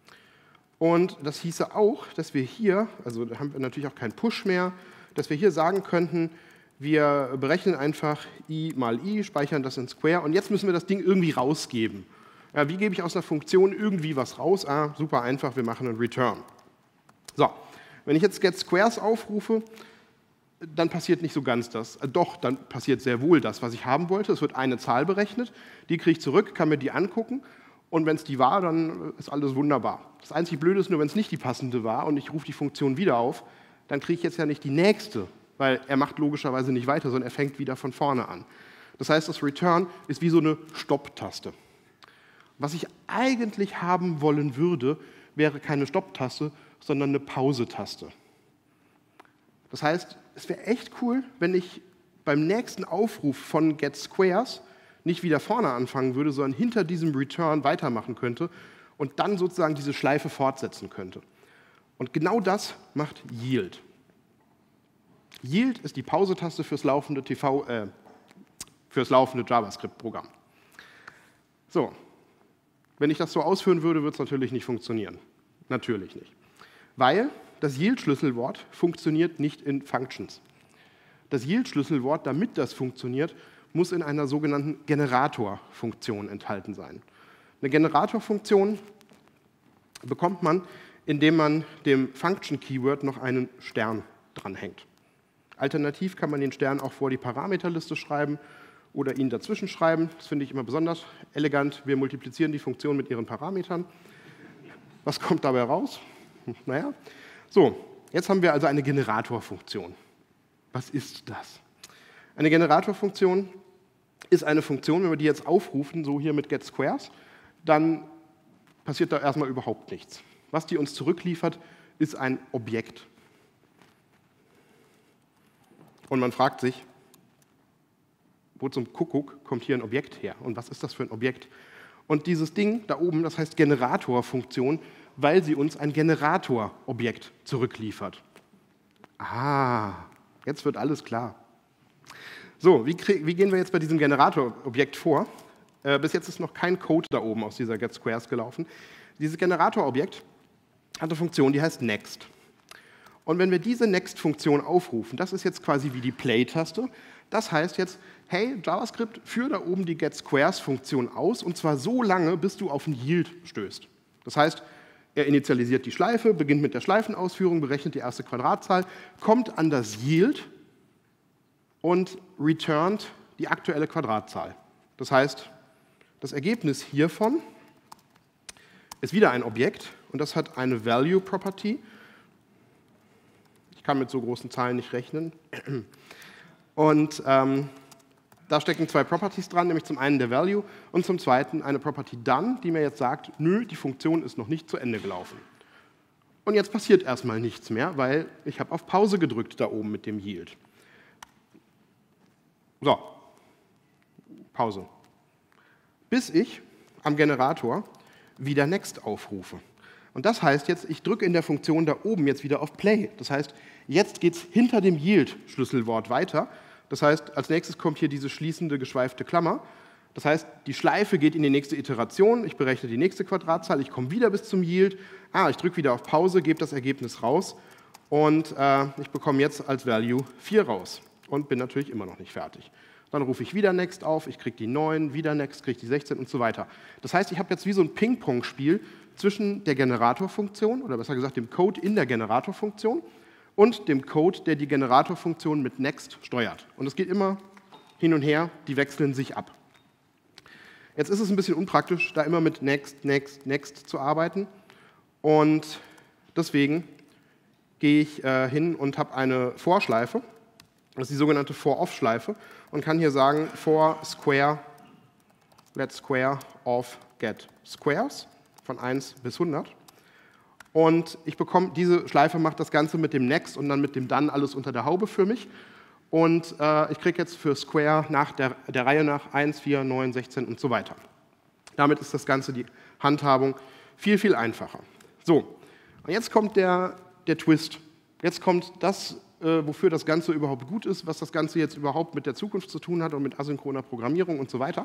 Und das hieße auch, dass wir hier, also da haben wir natürlich auch keinen Push mehr, dass wir hier sagen könnten, wir berechnen einfach i mal i, speichern das in Square und jetzt müssen wir das Ding irgendwie rausgeben. Ja, wie gebe ich aus einer Funktion irgendwie was raus? Ah, super einfach, wir machen einen Return. So, wenn ich jetzt getSquares aufrufe, dann passiert nicht so ganz das. Äh, doch, dann passiert sehr wohl das, was ich haben wollte. Es wird eine Zahl berechnet, die kriege ich zurück, kann mir die angucken und wenn es die war, dann ist alles wunderbar. Das einzige Blöde ist nur, wenn es nicht die passende war und ich rufe die Funktion wieder auf, dann kriege ich jetzt ja nicht die nächste, weil er macht logischerweise nicht weiter, sondern er fängt wieder von vorne an. Das heißt, das Return ist wie so eine Stopptaste. Was ich eigentlich haben wollen würde, wäre keine Stopptaste, sondern eine Pause-Taste. Das heißt, es wäre echt cool, wenn ich beim nächsten Aufruf von getSquares nicht wieder vorne anfangen würde, sondern hinter diesem Return weitermachen könnte und dann sozusagen diese Schleife fortsetzen könnte. Und genau das macht Yield. Yield ist die Pause-Taste fürs laufende T V, äh, fürs laufende JavaScript-Programm. So, wenn ich das so ausführen würde, würde es natürlich nicht funktionieren. Natürlich nicht. Weil das Yield-Schlüsselwort funktioniert nicht in Functions. Das Yield-Schlüsselwort, damit das funktioniert, muss in einer sogenannten Generator-Funktion enthalten sein. Eine Generator-Funktion bekommt man, indem man dem Function-Keyword noch einen Stern dranhängt. Alternativ kann man den Stern auch vor die Parameterliste schreiben oder ihn dazwischen schreiben. Das finde ich immer besonders elegant. Wir multiplizieren die Funktion mit ihren Parametern. Was kommt dabei raus? Naja, so, jetzt haben wir also eine Generatorfunktion. Was ist das? Eine Generatorfunktion ist eine Funktion, wenn wir die jetzt aufrufen, so hier mit getSquares, dann passiert da erstmal überhaupt nichts. Was die uns zurückliefert, ist ein Objekt. Und man fragt sich, wo zum Kuckuck kommt hier ein Objekt her? Und was ist das für ein Objekt? Und dieses Ding da oben, das heißt Generatorfunktion, weil sie uns ein Generatorobjekt zurückliefert. Ah, jetzt wird alles klar. So, wie, krieg, wie gehen wir jetzt bei diesem Generatorobjekt vor? Äh, bis jetzt ist noch kein Code da oben aus dieser getSquares gelaufen. Dieses Generatorobjekt hat eine Funktion, die heißt Next. Und wenn wir diese Next-Funktion aufrufen, das ist jetzt quasi wie die Play-Taste, das heißt jetzt, hey, JavaScript, führ da oben die getSquares-Funktion aus, und zwar so lange, bis du auf ein Yield stößt. Das heißt, er initialisiert die Schleife, beginnt mit der Schleifenausführung, berechnet die erste Quadratzahl, kommt an das Yield und returnt die aktuelle Quadratzahl. Das heißt, das Ergebnis hiervon ist wieder ein Objekt, und das hat eine Value-Property. Ich kann mit so großen Zahlen nicht rechnen. Und ähm, da stecken zwei Properties dran, nämlich zum einen der Value und zum zweiten eine Property Done, die mir jetzt sagt, nö, die Funktion ist noch nicht zu Ende gelaufen. Und jetzt passiert erstmal nichts mehr, weil ich habe auf Pause gedrückt da oben mit dem Yield. So, Pause. Bis ich am Generator wieder Next aufrufe. Und das heißt jetzt, ich drücke in der Funktion da oben jetzt wieder auf Play. Das heißt, jetzt geht es hinter dem Yield-Schlüsselwort weiter. Das heißt, als nächstes kommt hier diese schließende, geschweifte Klammer. Das heißt, die Schleife geht in die nächste Iteration, ich berechne die nächste Quadratzahl, ich komme wieder bis zum Yield. Ah, ich drücke wieder auf Pause, gebe das Ergebnis raus und äh, ich bekomme jetzt als Value vier raus und bin natürlich immer noch nicht fertig. Dann rufe ich wieder Next auf, ich kriege die neun, wieder Next, kriege die sechzehn und so weiter. Das heißt, ich habe jetzt wie so ein Ping-Pong-Spiel zwischen der Generatorfunktion, oder besser gesagt dem Code in der Generatorfunktion, und dem Code, der die Generatorfunktion mit Next steuert. Und es geht immer hin und her, die wechseln sich ab. Jetzt ist es ein bisschen unpraktisch, da immer mit Next, Next, Next zu arbeiten. Und deswegen gehe ich äh, hin und habe eine For-Schleife. Das ist die sogenannte For-Off-Schleife. Und kann hier sagen, for square, let square of get squares von eins bis hundert. Und ich bekomme, diese Schleife macht das Ganze mit dem Next und dann mit dem Done alles unter der Haube für mich. Und äh, ich kriege jetzt für Square nach der, der Reihe nach eins, vier, neun, sechzehn und so weiter. Damit ist das Ganze, die Handhabung, viel, viel einfacher. So, und jetzt kommt der, der Twist. Jetzt kommt das, äh, wofür das Ganze überhaupt gut ist, was das Ganze jetzt überhaupt mit der Zukunft zu tun hat und mit asynchroner Programmierung und so weiter.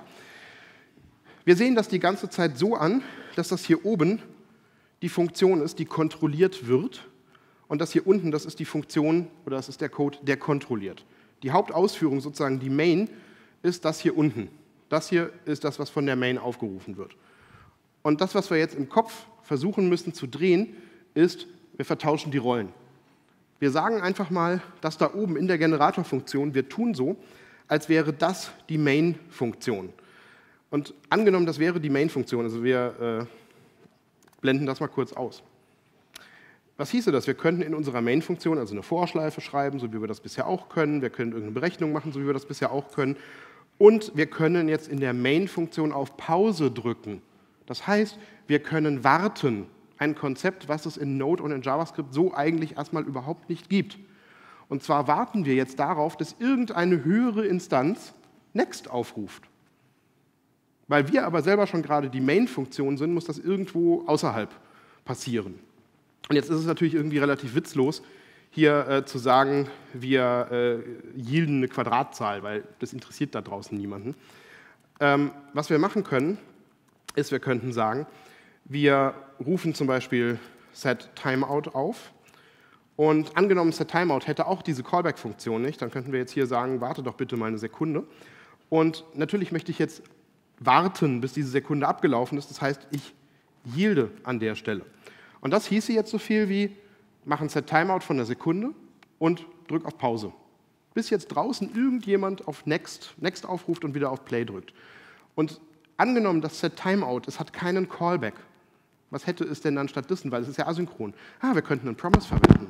Wir sehen das die ganze Zeit so an, dass das hier oben die Funktion ist, die kontrolliert wird, und das hier unten, das ist die Funktion, oder das ist der Code, der kontrolliert. Die Hauptausführung, sozusagen die Main, ist das hier unten. Das hier ist das, was von der Main aufgerufen wird. Und das, was wir jetzt im Kopf versuchen müssen zu drehen, ist, wir vertauschen die Rollen. Wir sagen einfach mal, dass da oben in der Generatorfunktion, wir tun so, als wäre das die Main-Funktion. Und angenommen, das wäre die Main-Funktion, also wir äh, blenden das mal kurz aus. Was hieße das? Wir könnten in unserer Main-Funktion also eine Vorschleife schreiben, so wie wir das bisher auch können. Wir können irgendeine Berechnung machen, so wie wir das bisher auch können. Und wir können jetzt in der Main-Funktion auf Pause drücken. Das heißt, wir können warten. Ein Konzept, was es in Node und in JavaScript so eigentlich erstmal überhaupt nicht gibt. Und zwar warten wir jetzt darauf, dass irgendeine höhere Instanz Next aufruft. Weil wir aber selber schon gerade die Main-Funktion sind, muss das irgendwo außerhalb passieren. Und jetzt ist es natürlich irgendwie relativ witzlos, hier äh, zu sagen, wir äh, yielden eine Quadratzahl, weil das interessiert da draußen niemanden. Ähm, was wir machen können, ist, wir könnten sagen, wir rufen zum Beispiel setTimeout auf. Und angenommen, setTimeout hätte auch diese Callback-Funktion nicht, dann könnten wir jetzt hier sagen, warte doch bitte mal eine Sekunde. Und natürlich möchte ich jetzt warten, bis diese Sekunde abgelaufen ist. Das heißt, ich yielde an der Stelle. Und das hieße jetzt so viel wie, mach ein setTimeout von einer Sekunde und drück auf Pause. bis jetzt draußen irgendjemand auf Next, Next aufruft und wieder auf Play drückt. Und angenommen, das Set Timeout, es hat keinen Callback. Was hätte es denn dann stattdessen? Weil es ist ja asynchron. Ah, wir könnten einen Promise verwenden.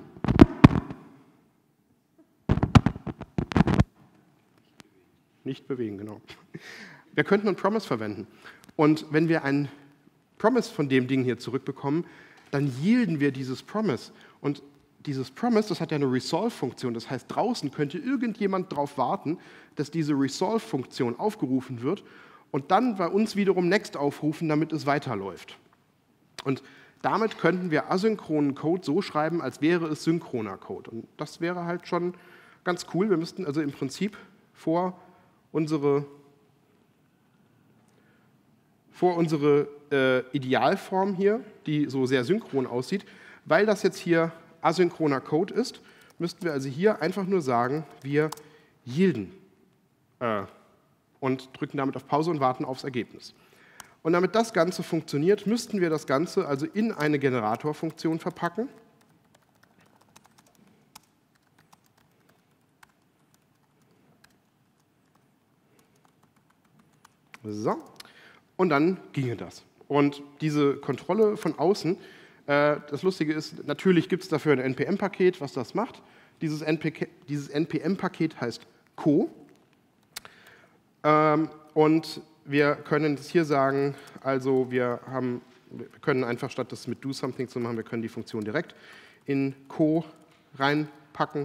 Nicht bewegen, genau. Wir könnten einen Promise verwenden. Und wenn wir einen Promise von dem Ding hier zurückbekommen, dann yielden wir dieses Promise. Und dieses Promise, das hat ja eine Resolve-Funktion. Das heißt, draußen könnte irgendjemand darauf warten, dass diese Resolve-Funktion aufgerufen wird und dann bei uns wiederum Next aufrufen, damit es weiterläuft. Und damit könnten wir asynchronen Code so schreiben, als wäre es synchroner Code. Und das wäre halt schon ganz cool. Wir müssten also im Prinzip vor unsere, vor unsere äh, Idealform hier, die so sehr synchron aussieht, weil das jetzt hier asynchroner Code ist, müssten wir also hier einfach nur sagen, wir yielden äh, und drücken damit auf Pause und warten aufs Ergebnis. Und damit das Ganze funktioniert, müssten wir das Ganze also in eine Generatorfunktion verpacken. So. Und dann ginge das. Und diese Kontrolle von außen, äh, das Lustige ist, natürlich gibt es dafür ein N P M-Paket, was das macht. Dieses, N P M-Paket heißt Co. Ähm, und wir können jetzt hier sagen, also wir, haben, wir können einfach, statt das mit DoSomething zu machen, wir können die Funktion direkt in Co reinpacken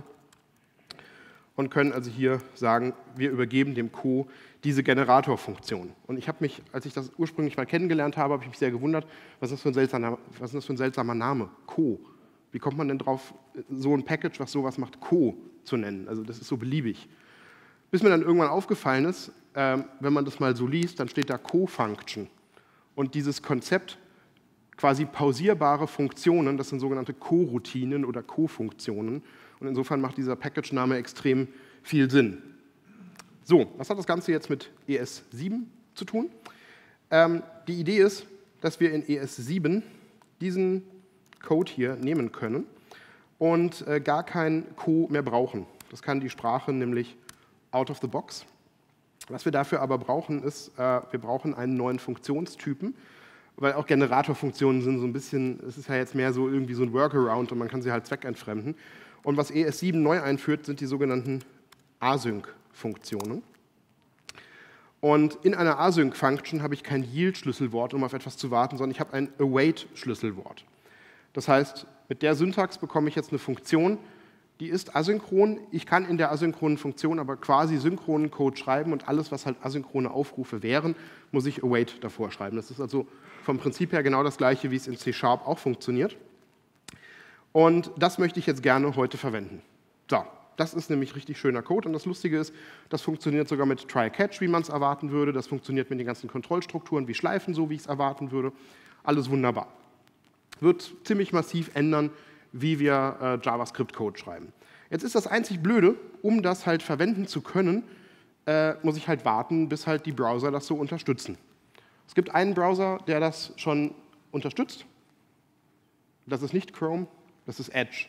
und können also hier sagen, wir übergeben dem Co diese Generatorfunktion. Und ich habe mich, als ich das ursprünglich mal kennengelernt habe, habe ich mich sehr gewundert, was ist das für ein seltsamer, was ist das für ein seltsamer Name? Co. Wie kommt man denn drauf, so ein Package, was sowas macht, Co zu nennen? Also das ist so beliebig. Bis mir dann irgendwann aufgefallen ist, äh, wenn man das mal so liest, dann steht da Co-Function. Und dieses Konzept, quasi pausierbare Funktionen, das sind sogenannte Co-Routinen oder Co-Funktionen. Und insofern macht dieser Package-Name extrem viel Sinn. So, was hat das Ganze jetzt mit E S sieben zu tun? Ähm, die Idee ist, dass wir in E S sieben diesen Code hier nehmen können und äh, gar kein Co mehr brauchen. Das kann die Sprache nämlich out of the box. Was wir dafür aber brauchen, ist, äh, wir brauchen einen neuen Funktionstypen, weil auch Generatorfunktionen sind so ein bisschen, es ist ja jetzt mehr so irgendwie so ein Workaround und man kann sie halt zweckentfremden. Und was E S sieben neu einführt, sind die sogenannten Async-Funktionen. Und in einer Async-Function habe ich kein Yield-Schlüsselwort, um auf etwas zu warten, sondern ich habe ein Await-Schlüsselwort. Das heißt, mit der Syntax bekomme ich jetzt eine Funktion, die ist asynchron. Ich kann in der asynchronen Funktion aber quasi synchronen Code schreiben und alles, was halt asynchrone Aufrufe wären, muss ich await davor schreiben. Das ist also vom Prinzip her genau das Gleiche, wie es in C Sharp auch funktioniert. Und das möchte ich jetzt gerne heute verwenden. So, das ist nämlich richtig schöner Code. Und das Lustige ist, das funktioniert sogar mit Try-Catch, wie man es erwarten würde. Das funktioniert mit den ganzen Kontrollstrukturen wie Schleifen, so wie ich es erwarten würde. Alles wunderbar. Wird ziemlich massiv ändern, wie wir äh, JavaScript-Code schreiben. Jetzt ist das einzig Blöde, um das halt verwenden zu können, äh, muss ich halt warten, bis halt die Browser das so unterstützen. Es gibt einen Browser, der das schon unterstützt. Das ist nicht Chrome, das ist Edge.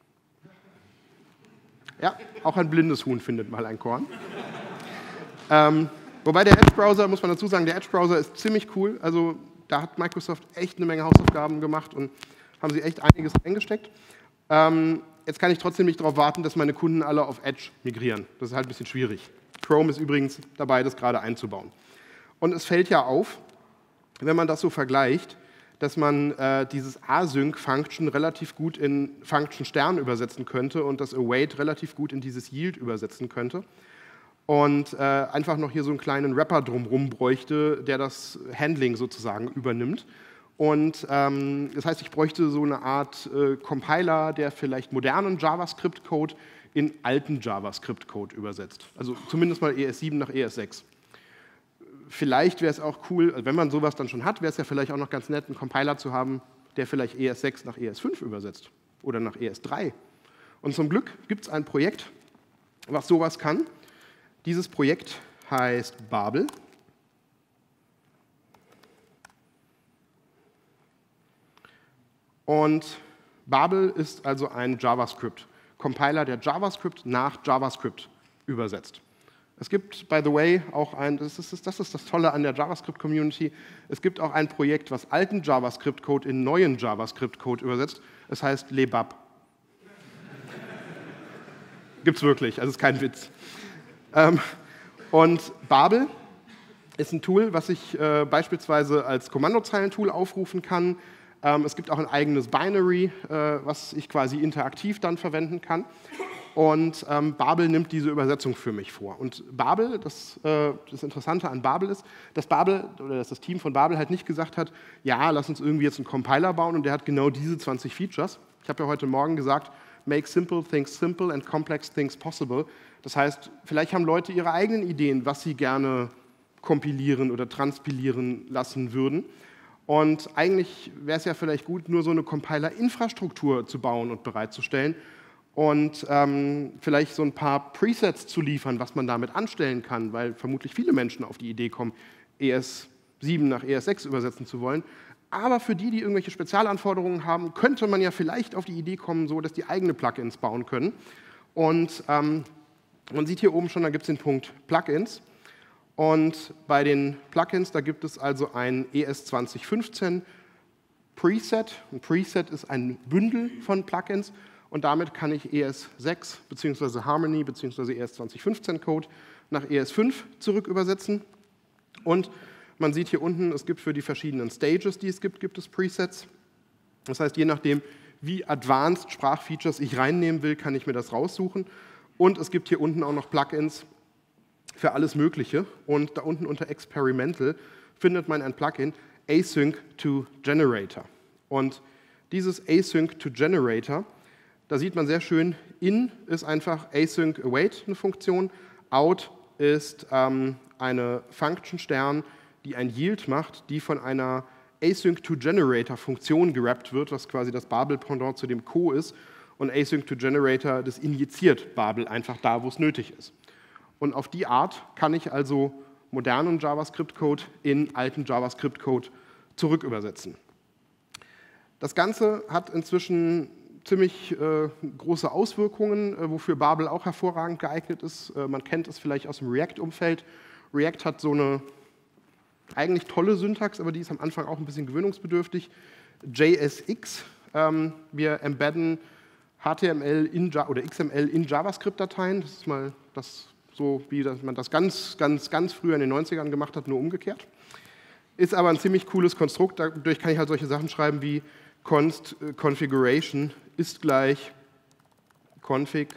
Ja, auch ein blindes Huhn findet mal ein Korn. ähm, wobei der Edge-Browser, muss man dazu sagen, der Edge-Browser ist ziemlich cool. Also da hat Microsoft echt eine Menge Hausaufgaben gemacht und haben sie echt einiges eingesteckt. Ähm, jetzt kann ich trotzdem nicht darauf warten, dass meine Kunden alle auf Edge migrieren. Das ist halt ein bisschen schwierig. Chrome ist übrigens dabei, das gerade einzubauen. Und es fällt ja auf, wenn man das so vergleicht, dass man äh, dieses Async-Function relativ gut in Function Stern übersetzen könnte und das Await relativ gut in dieses Yield übersetzen könnte. Und äh, einfach noch hier so einen kleinen Wrapper drumherum bräuchte, der das Handling sozusagen übernimmt. Und ähm, das heißt, ich bräuchte so eine Art äh, Compiler, der vielleicht modernen JavaScript-Code in alten JavaScript-Code übersetzt. Also zumindest mal E S sieben nach E S sechs. Vielleicht wäre es auch cool, wenn man sowas dann schon hat, wäre es ja vielleicht auch noch ganz nett, einen Compiler zu haben, der vielleicht E S sechs nach E S fünf übersetzt oder nach E S drei. Und zum Glück gibt es ein Projekt, was sowas kann. Dieses Projekt heißt Babel. Und Babel ist also ein JavaScript Compiler, der JavaScript nach JavaScript übersetzt. Es gibt, by the way, auch ein, das ist, das ist das Tolle an der JavaScript-Community, es gibt auch ein Projekt, was alten JavaScript-Code in neuen JavaScript-Code übersetzt. Es heißt Lebab. Gibt es wirklich, also ist kein Witz. Ähm, und Babel ist ein Tool, was ich äh, beispielsweise als Kommandozeilentool aufrufen kann. Ähm, es gibt auch ein eigenes Binary, äh, was ich quasi interaktiv dann verwenden kann. Und ähm, Babel nimmt diese Übersetzung für mich vor. Und Babel, das, äh, das Interessante an Babel ist, dass Babel oder dass das Team von Babel halt nicht gesagt hat, ja, lass uns irgendwie jetzt einen Compiler bauen und der hat genau diese zwanzig Features. Ich habe ja heute Morgen gesagt, make simple things simple and complex things possible. Das heißt, vielleicht haben Leute ihre eigenen Ideen, was sie gerne kompilieren oder transpilieren lassen würden. Und eigentlich wäre es ja vielleicht gut, nur so eine Compiler-Infrastruktur zu bauen und bereitzustellen und ähm, vielleicht so ein paar Presets zu liefern, was man damit anstellen kann, weil vermutlich viele Menschen auf die Idee kommen, E S sieben nach E S sechs übersetzen zu wollen. Aber für die, die irgendwelche Spezialanforderungen haben, könnte man ja vielleicht auf die Idee kommen, so dass die eigene Plugins bauen können. Und ähm, man sieht hier oben schon, da gibt es den Punkt Plugins. Und bei den Plugins, da gibt es also ein E S zwanzig fünfzehn Preset. Ein Preset ist ein Bündel von Plugins. Und damit kann ich E S sechs bzw. Harmony bzw. E S zwanzig fünfzehn Code nach E S fünf zurück übersetzen. Und man sieht hier unten, es gibt für die verschiedenen Stages, die es gibt, gibt es Presets. Das heißt, je nachdem, wie advanced Sprachfeatures ich reinnehmen will, kann ich mir das raussuchen. Und es gibt hier unten auch noch Plugins für alles Mögliche. Und da unten unter Experimental findet man ein Plugin Async to Generator. Und dieses Async to Generator, da sieht man sehr schön, in ist einfach Async Await eine Funktion, out ist ähm, eine Function Stern, die ein Yield macht, die von einer Async to Generator Funktion gerappt wird, was quasi das Babel-Pendant zu dem Co ist. Und Async to Generator, das injiziert Babel einfach da, wo es nötig ist. Und auf die Art kann ich also modernen JavaScript-Code in alten JavaScript-Code zurückübersetzen. Das Ganze hat inzwischen ziemlich äh, große Auswirkungen, äh, wofür Babel auch hervorragend geeignet ist. Äh, man kennt es vielleicht aus dem React-Umfeld. React hat so eine eigentlich tolle Syntax, aber die ist am Anfang auch ein bisschen gewöhnungsbedürftig. J S X, ähm, wir embedden H T M L in, oder X M L in JavaScript-Dateien. Das ist mal das, so, wie das, man das ganz, ganz, ganz früher in den neunzigern gemacht hat, nur umgekehrt. Ist aber ein ziemlich cooles Konstrukt. Dadurch kann ich halt solche Sachen schreiben wie const äh, configuration ist gleich config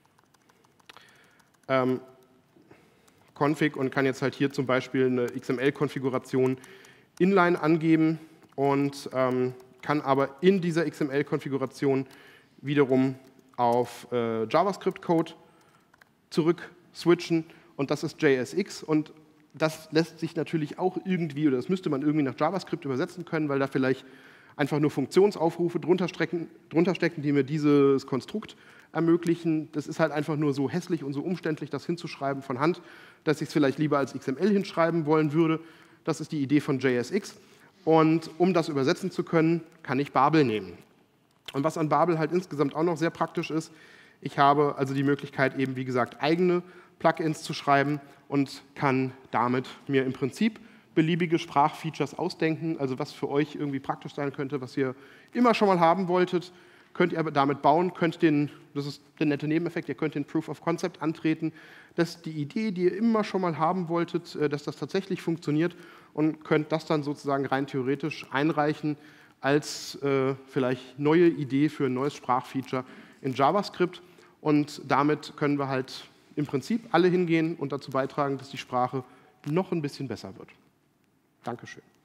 ähm, config und kann jetzt halt hier zum Beispiel eine X M L-Konfiguration inline angeben und ähm, kann aber in dieser X M L-Konfiguration wiederum auf äh, JavaScript-Code zurück switchen und das ist J S X und das lässt sich natürlich auch irgendwie, oder das müsste man irgendwie nach JavaScript übersetzen können, weil da vielleicht einfach nur Funktionsaufrufe drunter stecken, drunter stecken, die mir dieses Konstrukt ermöglichen. Das ist halt einfach nur so hässlich und so umständlich, das hinzuschreiben von Hand, dass ich es vielleicht lieber als X M L hinschreiben wollen würde. Das ist die Idee von J S X. Und um das übersetzen zu können, kann ich Babel nehmen. Und was an Babel halt insgesamt auch noch sehr praktisch ist, ich habe also die Möglichkeit, eben wie gesagt, eigene Plugins zu schreiben und kann damit mir im Prinzip beliebige Sprachfeatures ausdenken, also was für euch irgendwie praktisch sein könnte, was ihr immer schon mal haben wolltet, könnt ihr aber damit bauen, könnt den, das ist der nette Nebeneffekt, ihr könnt den Proof of Concept antreten, dass die Idee, die ihr immer schon mal haben wolltet, dass das tatsächlich funktioniert und könnt das dann sozusagen rein theoretisch einreichen als äh, vielleicht neue Idee für ein neues Sprachfeature in JavaScript und damit können wir halt im Prinzip alle hingehen und dazu beitragen, dass die Sprache noch ein bisschen besser wird. Dankeschön.